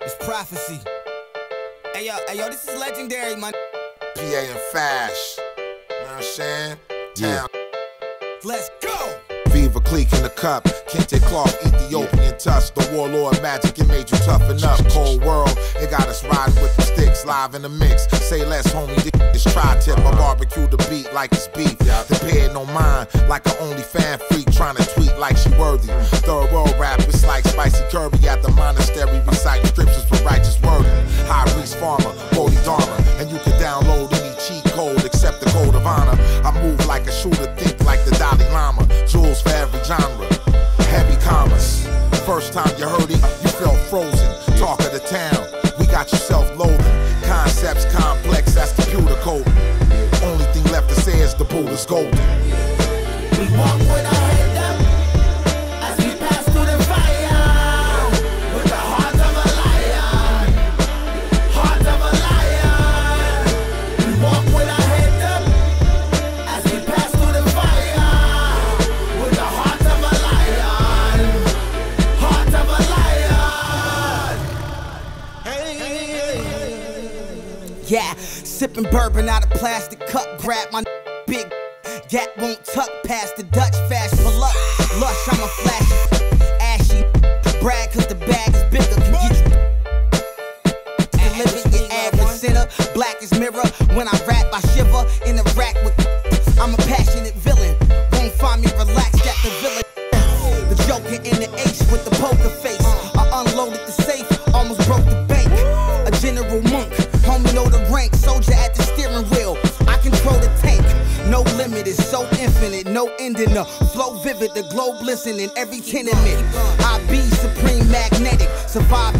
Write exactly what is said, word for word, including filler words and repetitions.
It's prophecy. Hey yo, hey yo, this is legendary, man. P A and Fash. You know what I'm saying? Yeah. Town. Let's go! Viva clique in the cup. Kente cloth, Ethiopian tusk. The warlord magic, it made you toughen up. Cold world, it got us riding with the sticks. Live in the mix. Say less, homie, this tri-tip. I barbecue the beat like it's beef. The bed no mind, like an only fan freak. Trying to tweet like she worthy. Third world rap, it's like Spicy Kirby at the monastery. Reciting scriptures for righteous wording. High Reese Farmer, Bodhi Dharma. And you can download any cheat code except the code of honor. I move like a shooter, think like the Dalai Lama. Jewels for every genre. Heavy commas. First time you heard it, you felt frozen. Talk of the town, we got you self-loathing. Concepts complex, that's computer code. Only thing left to say is the Buddha's golden. We walk with our head up as we pass through the fire, with the heart of a lion, heart of a lion. We walk with our head up as we pass through the fire, with the heart of a lion, heart of a lion. Hey, hey, hey. Yeah, sipping bourbon out of plastic cup, grab my big gat won't tuck past the Dutch fast pull up. Lush, I'm a flashy, ashy, brag cause the bag is bigger, can get you deliver your average sinner. Black as mirror, when I rap I shiver in the rack with I'm a passionate villain, won't find me relaxed at the villa. The Joker in the ace with the poker face, I unloaded the safe, almost broke the bank. A general monk, homie know the rank, soldier at the steering wheel, I control the tank. No limit, it's so infinite, no ending. The flow vivid, the globe listening, every tenement. I be supreme magnetic, survive